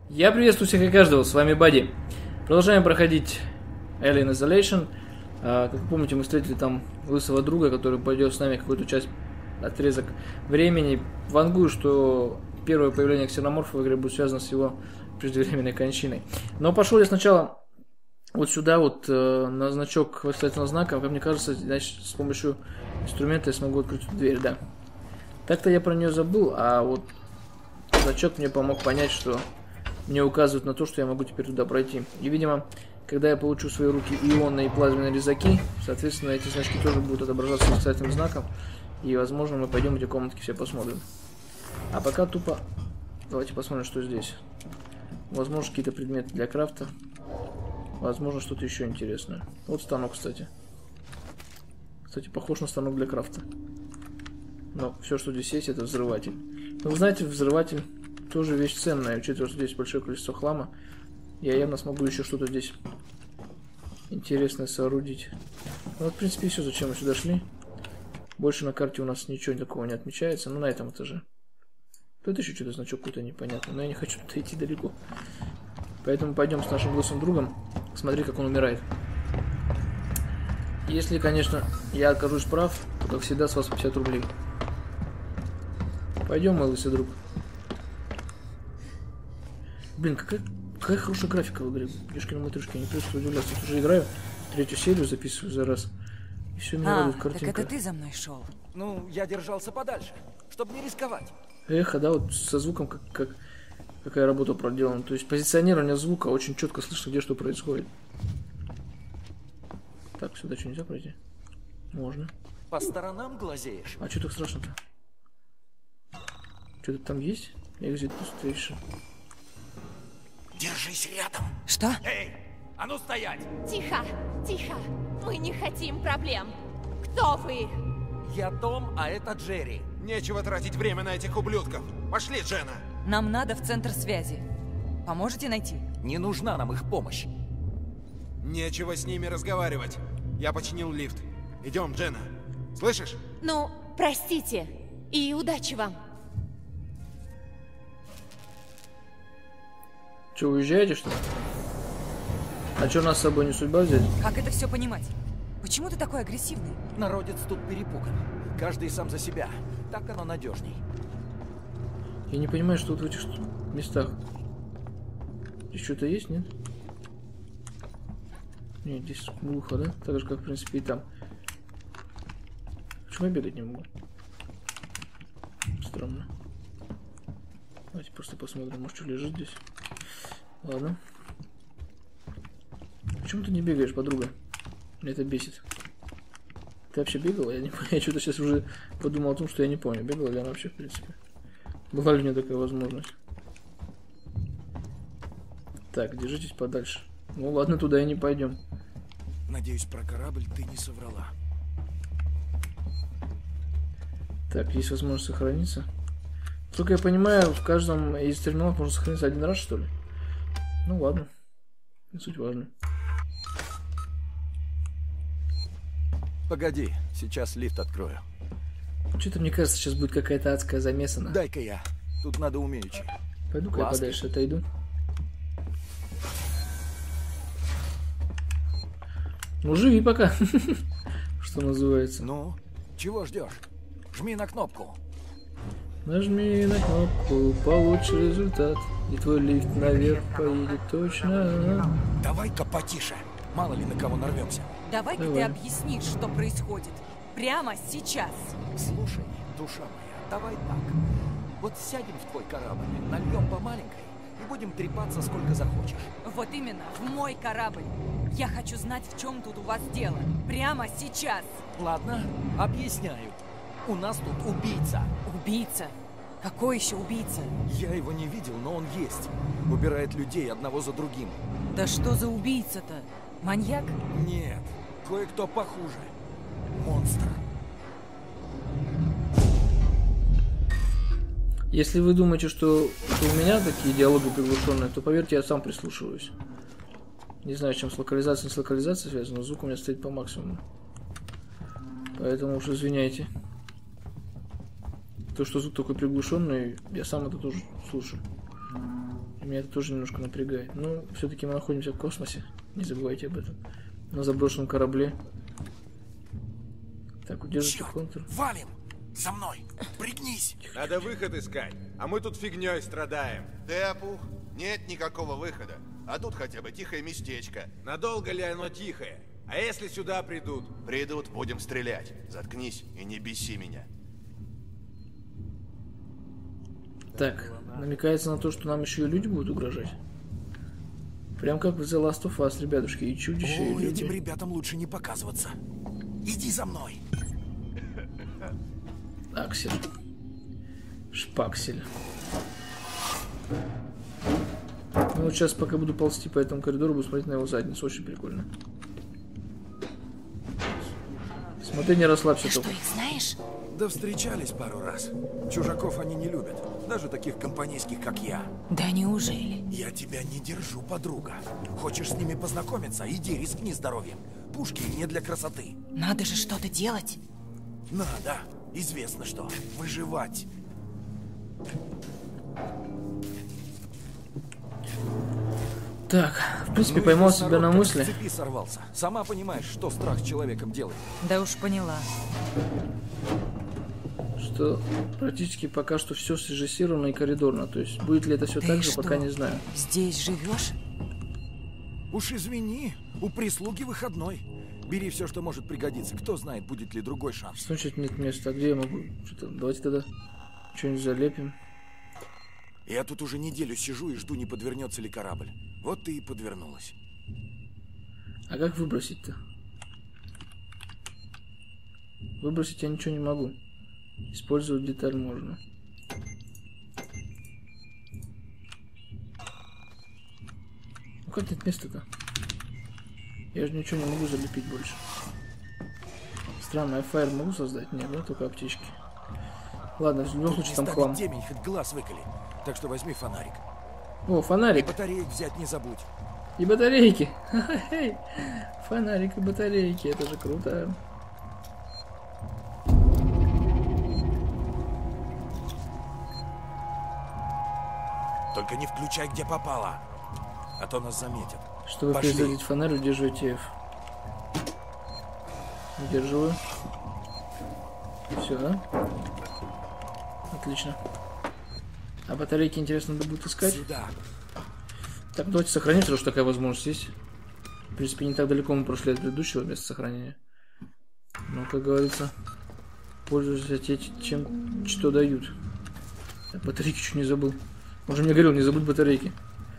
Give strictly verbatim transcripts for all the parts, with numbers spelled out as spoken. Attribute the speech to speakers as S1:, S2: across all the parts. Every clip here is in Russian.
S1: Я приветствую всех и каждого, с вами Бадди. Продолжаем проходить Alien Isolation. А, как вы помните, мы встретили там лысого друга, который пойдет с нами какую-то часть, отрезок времени. Вангую, что первое появление ксеноморфа в игре будет связано с его преждевременной кончиной. Но пошел я сначала вот сюда, вот э, на значок восклицательного знака. Как мне кажется, значит, с помощью инструмента я смогу открыть эту дверь, да. Так-то я про нее забыл, а вот значок мне помог понять, что мне указывают на то, что я могу теперь туда пройти. И, видимо, когда я получу в свои руки ионные и плазменные резаки, соответственно, эти значки тоже будут отображаться восклицательным знаком. И, возможно, мы пойдем в эти комнатки все посмотрим. А пока тупо давайте посмотрим, что здесь. Возможно, какие-то предметы для крафта. Возможно, что-то еще интересное. Вот станок, кстати. Кстати, похож на станок для крафта. Но все, что здесь есть, это взрыватель. Но вы знаете, взрыватель тоже вещь ценная, учитывая, что здесь большое количество хлама. Я явно смогу еще что-то здесь интересное соорудить. Ну, вот, в принципе, все, зачем мы сюда шли. Больше на карте у нас ничего такого не отмечается. Ну, на этом этаже. Тут еще что-то значок какой-то непонятный. Но я не хочу туда идти далеко. Поэтому пойдем с нашим лысым другом смотреть, как он умирает. Если, конечно, я окажусь прав, то, как всегда, с вас пятьдесят рублей. Пойдем, мой лысый друг. Блин, какая, какая хорошая графика в игре. Ешкина матрешка, я не просто удивляться. Я уже играю, третью серию записываю за раз. И все меня радует картинка.
S2: Так это ты за мной шел?
S3: Ну, я держался подальше, чтобы не рисковать.
S1: Эхо, да, вот со звуком как, как какая работа проделана. То есть позиционирование звука очень четко слышно, где что происходит. Так, сюда что, нельзя пройти? Можно.
S3: По сторонам глазеешь.
S1: А что так страшно-то? Что-то там есть? Экзит пустейший.
S3: Держись рядом.
S2: Что?
S3: Эй, а ну стоять!
S4: Тихо, тихо. Мы не хотим проблем. Кто вы?
S3: Я Том, а это Джерри.
S5: Нечего тратить время на этих ублюдков. Пошли, Джена.
S2: Нам надо в центр связи. Поможете найти?
S3: Не нужна нам их помощь.
S5: Нечего с ними разговаривать. Я починил лифт. Идем, Джена. Слышишь?
S4: Ну, простите. И удачи вам.
S1: Че, уезжаете, что ли? А что, нас с собой не судьба взять?
S2: Как это все понимать? Почему ты такой агрессивный?
S3: Народец тут перепуган. Каждый сам за себя. Так оно надежней.
S1: Я не понимаю, что тут в этих местах. Здесь что-то есть, нет? Нет, здесь глухо, да? Так же, как, в принципе, и там. Почему я бегать не могу? Странно. Давайте просто посмотрим, может, что лежит здесь. Ладно. Почему ты не бегаешь, подруга? Меня это бесит. Ты вообще бегала? Я не понял. Я что-то сейчас уже подумал о том, что я не понял. Бегала ли она вообще, в принципе? Была ли у меня такая возможность? Так, держитесь подальше. Ну ладно, туда и не пойдем.
S5: Надеюсь, про корабль ты не соврала.
S1: Так, есть возможность сохраниться. Только я понимаю, в каждом из терминалов можно сохраниться один раз, что ли? Ну ладно. Не суть важно.
S3: Погоди, сейчас лифт открою.
S1: Что-то мне кажется, сейчас будет какая-то адская замесана.
S3: Дай-ка я. Тут надо умеючи.
S1: Пойду-ка я подальше отойду. Ну, живи пока. Что называется.
S3: Ну, чего ждешь? Жми на кнопку.
S1: Нажми на кнопку, получишь результат. И твой лифт наверх поедет точно.
S3: Давай-ка потише. Мало ли на кого нарвемся.
S2: Давай-ка
S1: Давай.
S2: ты объяснишь, что происходит. Прямо сейчас.
S3: Слушай, душа моя, давай так. Вот сядем в твой корабль, нальем по маленькой и будем трепаться сколько захочешь.
S2: Вот именно, в мой корабль. Я хочу знать, в чем тут у вас дело. Прямо сейчас.
S3: Ладно, объясняю. У нас тут убийца.
S2: Убийца? Какой еще убийца?
S3: Я его не видел, но он есть. Убирает людей одного за другим.
S2: Да что за убийца-то? Маньяк?
S3: Нет, кое-кто похуже. Монстр.
S1: Если вы думаете, что, что у меня такие диалоги приглушенные, то поверьте, я сам прислушиваюсь. Не знаю, чем с локализацией, не с локализацией связано, но звук у меня стоит по максимуму. Поэтому уж извиняйте. То, что звук такой приглушенный, я сам это тоже слушаю. Меня это тоже немножко напрягает. Но все-таки мы находимся в космосе. Не забывайте об этом. На заброшенном корабле. Так, удержите контур.
S3: Валим! За мной! Пригнись!
S5: Надо выход искать, а мы тут фигней страдаем.
S6: Ты опух? Нет никакого выхода. А тут хотя бы тихое местечко.
S5: Надолго ли оно тихое? А если сюда придут?
S6: Придут, будем стрелять. Заткнись и не беси меня.
S1: Так, намекается на то, что нам еще и люди будут угрожать. Прям как в The Last of Us, ребятушки, и чудища, и
S3: О,
S1: люди.
S3: этим ребятам лучше не показываться. Иди за мной.
S1: Аксель. Шпаксель. Ну вот сейчас, пока буду ползти по этому коридору, буду смотреть на его задницу. Очень прикольно. Смотри, не расслабься
S4: Ты что,
S1: только.
S4: их знаешь?
S3: Да встречались пару раз. Чужаков они не любят. Даже таких компанейских, как я.
S4: Да неужели?
S3: Я тебя не держу, подруга. Хочешь с ними познакомиться? Иди, рискни здоровьем. Пушки не для красоты.
S4: Надо же что-то делать.
S3: Надо. Известно что. Выживать.
S1: Так, в принципе,
S3: Ну,
S1: поймал
S3: этот
S1: себя
S3: народ
S1: на
S3: как
S1: мысли.
S3: с цепи сорвался. Сама понимаешь, что страх с человеком делает.
S2: Да уж поняла.
S1: Что практически пока что все срежиссировано и коридорно. То есть будет ли это все
S4: Ты
S1: так же,
S4: что,
S1: пока не знаю.
S4: здесь живешь?
S3: Уж извини, у прислуги выходной. Бери все, что может пригодиться. Кто знает, будет ли другой шанс.
S1: Значит, нет места. А где я могу? Что-то, давайте тогда что-нибудь залепим.
S3: Я тут уже неделю сижу и жду, не подвернется ли корабль. Вот ты и подвернулась.
S1: А как выбросить-то? Выбросить я ничего не могу. Использовать деталь можно. Ну как нет места-то? Я же ничего не могу залепить больше. Странно, а фаер могу создать? Нет, да, только аптечки. Ладно, в любом случае там хлам.
S3: Темень, хоть глаз выколи. Так что возьми фонарик.
S1: О, фонарик.
S3: Батареек взять не забудь.
S1: И батарейки. Фонарик и батарейки. Это же круто.
S3: Только не включай, где попало. А то нас заметят.
S1: Чтобы
S3: Пошли.
S1: перезарядить фонарь, удерживайте F. Удерживаю. Все, да? Отлично. А батарейки, интересно, надо будет искать.
S3: Сюда.
S1: Так, давайте сохраним, потому что такая возможность есть. В принципе, не так далеко мы прошли от предыдущего места сохранения. Но, как говорится, пользуйся те, чем, что дают. Так, батарейки чуть не забыл. Уже мне говорил, не забудь батарейки.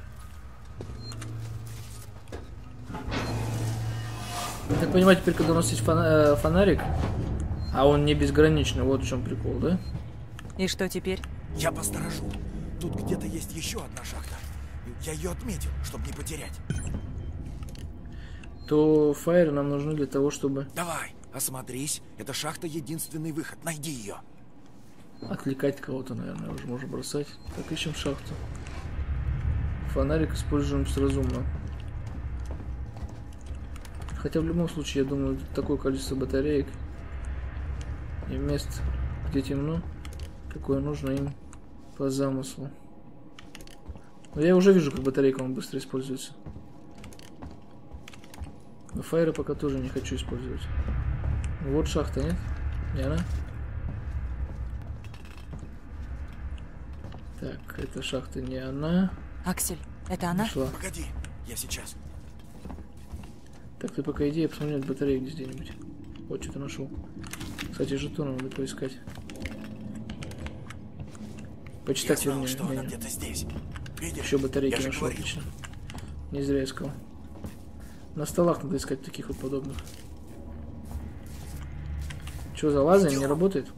S1: Я так понимаю, теперь, когда у нас есть фона- фонарик, а он не безграничный, вот в чем прикол, да?
S2: И что теперь?
S3: Я посторожу. Тут где-то есть еще одна шахта. Я ее отметил, чтобы не потерять.
S1: То фаеры нам нужны для того, чтобы
S3: Давай, осмотрись. Эта шахта единственный выход. Найди ее.
S1: отвлекать кого-то, наверное, уже можно бросать. Так, ищем шахту. Фонарик используем разумно. Хотя в любом случае, я думаю, такое количество батареек и мест, где темно, какое нужно им по замыслу. Но я уже вижу, как батарейка он быстро используется. Но фаеры пока тоже не хочу использовать. Вот шахта, нет? Не она? Так, эта шахта не она.
S2: Аксель, это она?
S1: Нашла.
S3: Погоди, я сейчас.
S1: Так, ты пока иди, я посмотрю батареи здесь где-нибудь. Вот что-то нашел. Кстати, жетоны надо поискать. Почитать,
S3: Я знал,
S1: вернее.
S3: что она
S1: не,
S3: где-то здесь. Видишь?
S1: Еще батарейки
S3: Я же
S1: нашел,
S3: говорил.
S1: отлично. Не зря искал. На столах надо искать таких вот подобных. Что за лазер? Не работает?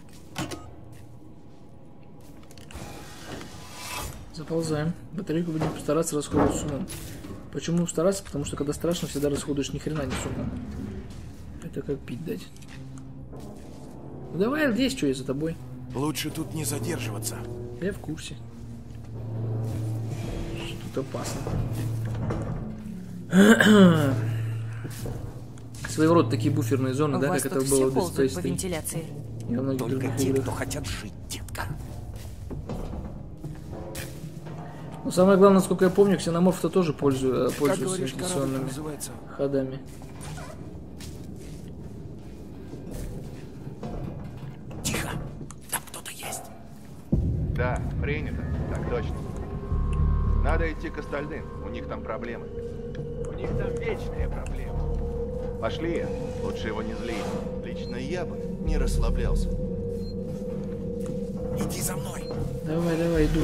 S1: Заползаем. Батарейку будем стараться расходовать с умом. Почему стараться? Потому что когда страшно, всегда расходуешь ни хрена не с умом. Это как пить дать. Ну давай здесь, что я за тобой.
S3: Лучше тут не задерживаться.
S1: Я в курсе. Что-то опасно. Своего рода такие буферные зоны,
S2: У
S1: да,
S2: вас
S1: как
S2: тут
S1: это было
S2: все
S1: в Dead
S2: ползают
S1: Space
S2: по
S1: три.
S2: вентиляции.
S1: И во многих
S3: Только
S1: других
S3: те,
S1: играх.
S3: кто хотят жить, детка.
S1: Но самое главное, насколько я помню, ксеноморф-то тоже пользует, пользуется
S3: говоришь,
S1: вентиляционными
S3: называется?
S1: ходами.
S3: Тихо! Там кто-то есть.
S6: Да, принято. Так точно. Надо идти к остальным. У них там проблемы. У них там вечные проблемы. Пошли. Лучше его не злить. Лично я бы не расслаблялся.
S3: Иди за мной.
S1: Давай, давай, иду.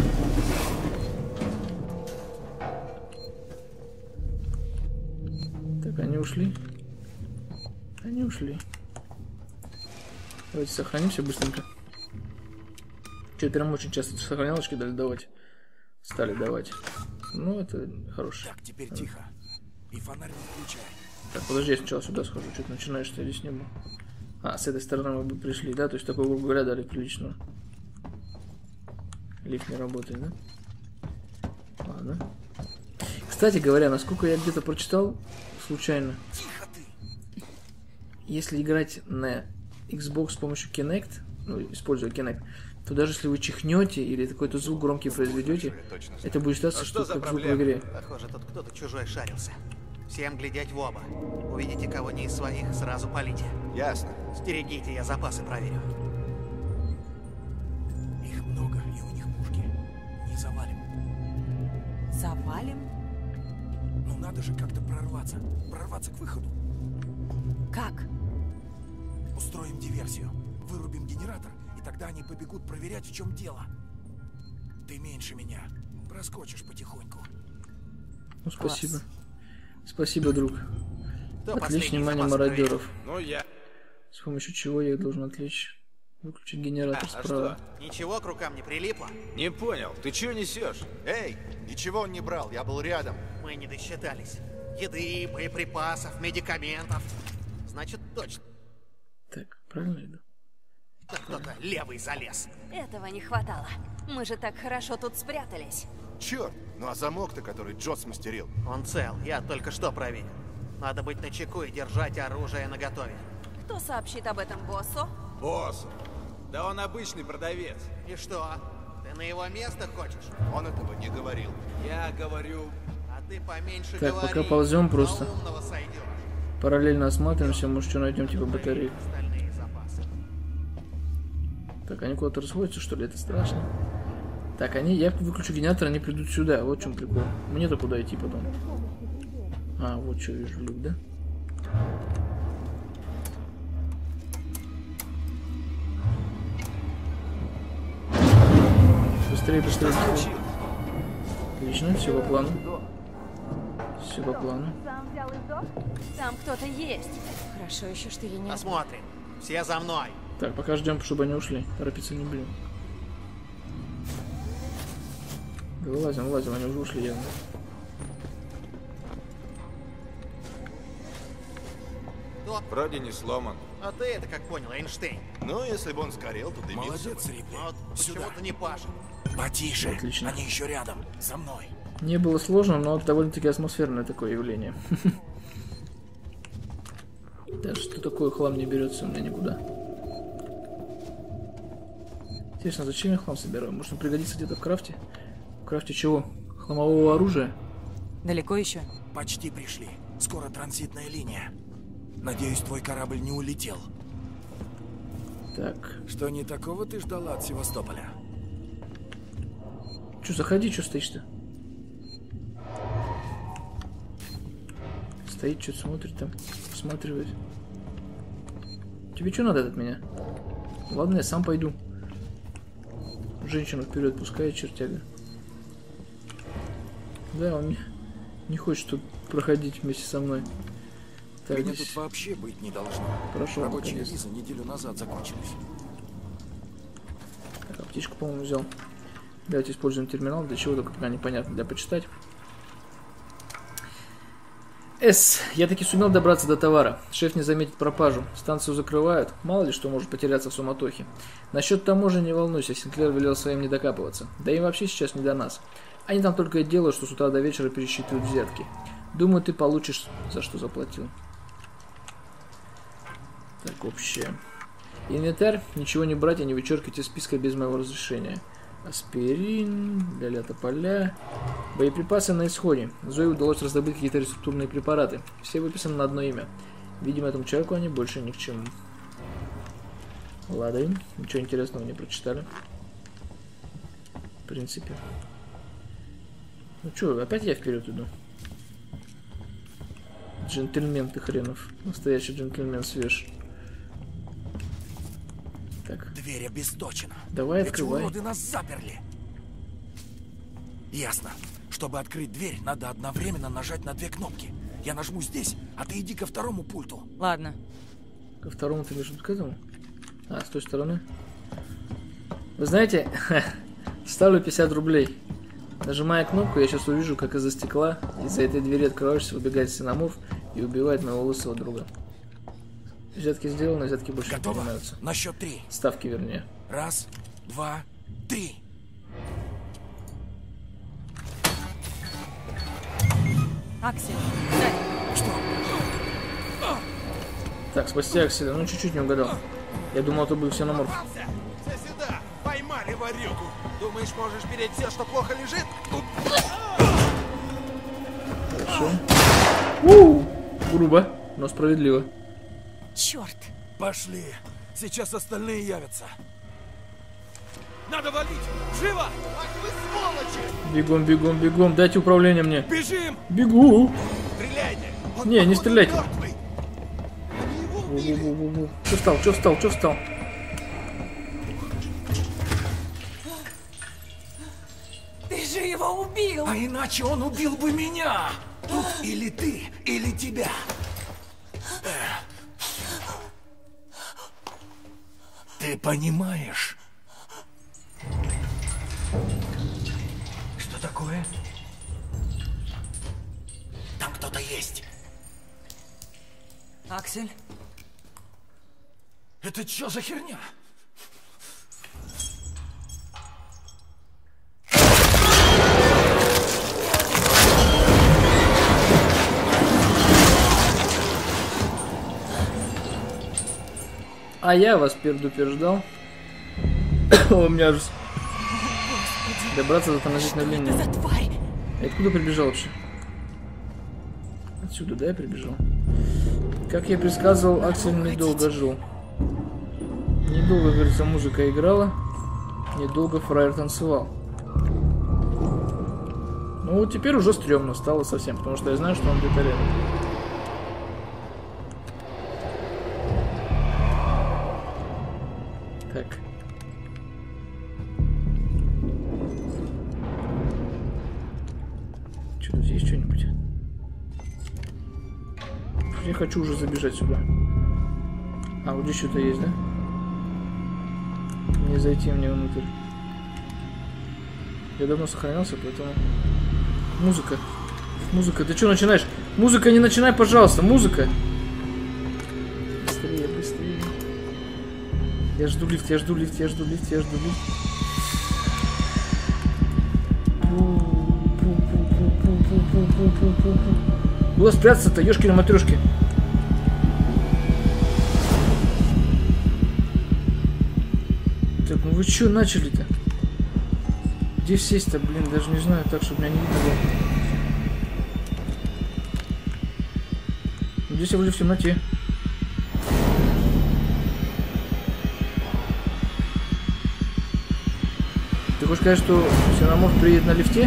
S1: Так, они ушли. Они ушли. Давайте сохранимся быстренько. Что, прям очень часто сохранялочки дали давать. Стали давать. Ну, это хорошо.
S3: Так, теперь тихо. И фонарь не включай.
S1: Так, подожди, я сначала сюда схожу. Что ты начинаешь, что я здесь не был. А, с этой стороны мы бы пришли, да? То есть такой, грубо говоря, дали приличного. Лифт не работает, да? Ладно. Кстати говоря, насколько я где-то прочитал, случайно,
S3: Тихо ты.
S1: если играть на Xbox с помощью Kinect, ну, используя Kinect, то даже если вы чихнете или какой-то звук громкий произведете, это будет считаться,
S5: А
S1: что,
S5: что за
S1: как звук в
S5: проблема?
S1: игре.
S7: Похоже, тут кто-то чужой шарился. Всем глядеть в оба. Увидите кого не из своих, сразу палите.
S6: Ясно.
S7: Стерегите, я запасы проверю.
S3: Их много, и у них пушки. Не завалим.
S2: Завалим?
S3: Ну надо же как-то прорваться. Прорваться к выходу.
S2: Как?
S3: Устроим диверсию. Вырубим генератор, и тогда они побегут проверять, в чем дело. Ты меньше меня. Проскочишь потихоньку.
S1: Ну, спасибо. Спасибо, друг.
S7: Кто
S1: Отвлечь
S7: последний
S1: внимание
S7: запас
S1: мародеров.
S5: Ну я.
S1: С помощью чего я их должен отвлечь? Выключить генератор
S5: А, а
S1: справа.
S7: проверил? Ничего к рукам не прилипло?
S5: Не понял, ты чего несешь?
S6: Эй, ничего он не брал, я был рядом.
S7: Мы не досчитались. Еды, боеприпасов, медикаментов. Значит, точно
S1: Так, правильно иду?
S7: кто-то левый залез.
S4: Этого не хватало. Мы же так хорошо тут спрятались.
S6: Черт, ну а замок-то, который Джо смастерил.
S7: Он цел, я только что проверил. Надо быть начеку и держать оружие наготове.
S4: Кто сообщит об этом боссу?
S5: Босс. Да он обычный продавец.
S7: И что? Ты на его место хочешь?
S6: Он этого не говорил.
S5: Я говорю...
S7: А ты поменьше
S1: Так,
S7: говори.
S1: пока ползем просто.
S7: На умного сойдешь.
S1: Параллельно осматриваемся, может, что найдем, типа батареи.
S7: Остальные запасы.
S1: Так, они куда-то расходятся, что ли? Это страшно. Так, они, я выключу генератор, они придут сюда. Вот в чем прикол. Мне-то куда идти потом? А, вот что вижу, люк, да? Быстрее, быстрее, быстрее. Отлично, все по плану. Все по плану.
S4: Там кто-то есть. Хорошо еще, что я не...
S7: Посмотрим. Все за мной.
S1: Так, пока ждем, чтобы они ушли. Торопиться не будем. Да вылазим, вылазим, они уже ушли явно.
S5: Вроде не сломан.
S7: А ты это как понял, Эйнштейн?
S6: Ну, если бы он сгорел, то дымился.
S3: Молодец, Рипли.
S7: Ну, вот
S3: Сюда.
S7: почему-то не пашет.
S3: Потише.
S1: Отлично.
S3: Они еще рядом. За мной.
S1: Не было сложно, но довольно-таки атмосферное такое явление. Даже что такое хлам не берется у меня никуда. Интересно, зачем я хлам собираю? Может, он пригодится где-то в крафте? В крафте чего? Хламового оружия?
S2: Далеко еще?
S3: Почти пришли. Скоро транзитная линия. Надеюсь, твой корабль не улетел.
S1: Так.
S3: Что не такого ты ждала от Севастополя?
S1: Че, заходи, что стоишь-то? Стоит, что-то смотрит там, посматривает. Тебе что надо от меня? Ладно, я сам пойду. Женщину вперед пускает, чертяга. Да, он не, не хочет тут проходить вместе со мной. Так,
S3: Меня
S1: здесь
S3: тут вообще быть не должно.
S1: прошел
S3: Рабочие
S1: наконец.
S3: визы неделю назад закончились.
S1: Так, аптечку, по-моему, взял. Давайте используем терминал. Для чего, только пока непонятно. Для почитать. С. Я таки сумел добраться до товара. Шеф не заметит пропажу. Станцию закрывают. Мало ли что может потеряться в суматохе. Насчет таможни не волнуйся. Синклер велел своим не докапываться. Да и вообще сейчас не до нас. Они там только и делают, что с утра до вечера пересчитывают взятки. Думаю, ты получишь, за что заплатил. Так, общее. Инвентарь. Ничего не брать и не вычеркивать из списка без моего разрешения. Аспирин, ля-ля тополя. Боеприпасы на исходе. Зое удалось раздобыть какие-то рецептурные препараты. Все выписаны на одно имя. Видимо, этому человеку они больше ни к чему. Ладно, ничего интересного не прочитали. В принципе. Ну чё, опять я вперед иду? Джентльмен ты хренов. Настоящий джентльмен свеж. Так.
S3: Дверь обесточена.
S1: Давай
S3: Эти
S1: открывай.
S3: уроды нас заперли. Ясно. Чтобы открыть дверь, надо одновременно нажать на две кнопки. Я нажму здесь, а ты иди ко второму пульту.
S2: Ладно.
S1: Ко второму ты между к этому? А, с той стороны. Вы знаете, ставлю пятьдесят рублей. Нажимая кнопку, я сейчас увижу, как из-за стекла, из-за этой двери открываешься, выбегает Синаморф и убивает моего лысого друга. Взятки сделаны, взятки больше
S3: Готово?
S1: не принимаются.
S3: На счет три.
S1: Ставки, вернее.
S3: Раз, два, три.
S2: Аксель, сзади.
S3: Что?
S1: Так, спасти Акселя. Ну, чуть-чуть не угадал. Я думал, это будет Синаморф.
S5: Все сюда! Поймали ворюгу! Думаешь, можешь переть все, что плохо лежит? Тут...
S1: Хорошо. У-у-у! Грубо, но справедливо.
S4: Черт!
S3: Пошли. Сейчас остальные явятся.
S5: Надо валить! Живо! Ах вы сволочи!
S1: Бегом, бегом, бегом. Дайте управление мне.
S5: Бежим!
S1: Бегу.
S5: Стреляйте! Он,
S1: Не, не
S5: походу,
S1: стреляйте.
S5: мертвый. Они его убили.
S1: Во-во-во-во-во. Че встал, че встал, че встал?
S2: Ты же его убил!
S3: А иначе он убил бы меня. Тут или ты, или тебя. Ты понимаешь? Что такое? Там кто-то есть.
S2: Аксель,
S3: Это что за херня?
S1: А я вас предупреждал. У меня же... Добраться до тормозительной линии.
S4: За тварь!
S1: Я откуда прибежал вообще? Отсюда, да, я прибежал? Как я предсказывал, Аксель недолго жил. Недолго, говорится, музыка играла. Недолго фраер танцевал. Ну, теперь уже стрёмно стало совсем, потому что я знаю, что он где-то рядом. Так. Что тут есть что-нибудь? Я хочу уже забежать сюда. А, вот здесь что-то есть, да? Не зайти мне внутрь. Я давно сохранялся, поэтому... Музыка. Музыка, ты что начинаешь? Музыка, не начинай, пожалуйста, музыка. Быстрее, быстрее. Я жду лифт, я жду лифт, я жду лифт, я жду лифт. Куда спрятаться-то, ёшкины матрёшки? Так, ну вы чё начали-то? Где сесть-то, блин, даже не знаю, так, чтобы меня не видно было. Здесь я вроде в темноте. Ты хочешь сказать, что Синаморф приедет на лифте?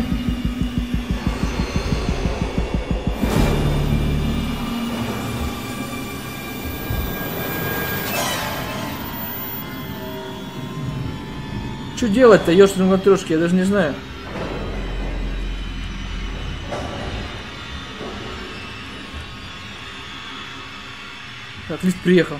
S1: Что делать-то, ёшкины матрёшки, я даже не знаю. Так, лифт приехал.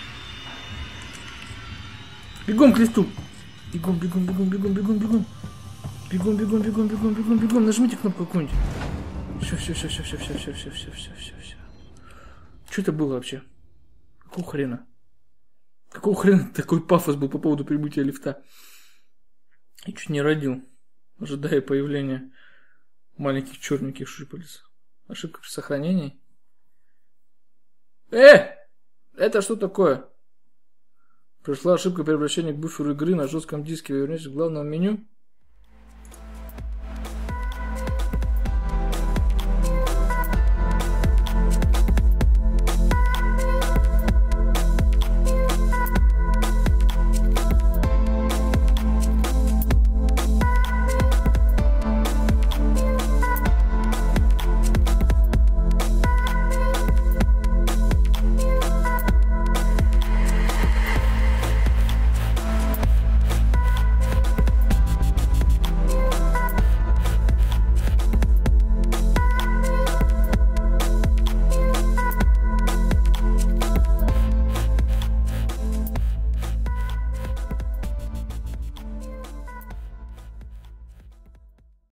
S1: Бегом к лифту. Бегом, бегом, бегом, бегом, бегом, бегом. Бегом, бегом, бегом, бегом, бегом, бегом. Нажмите кнопку какую-нибудь. Все, все, все, все, все, все, все, все, все, все, все, все. Что это было вообще? Какого хрена? Какого хрена такой пафос был по поводу прибытия лифта? Я чуть не родил, ожидая появления маленьких черненьких шипалец. Ошибка при сохранении. Э! Это что такое? Пришла ошибка при обращении к буферу игры на жестком диске. Вы вернетесь к главному меню.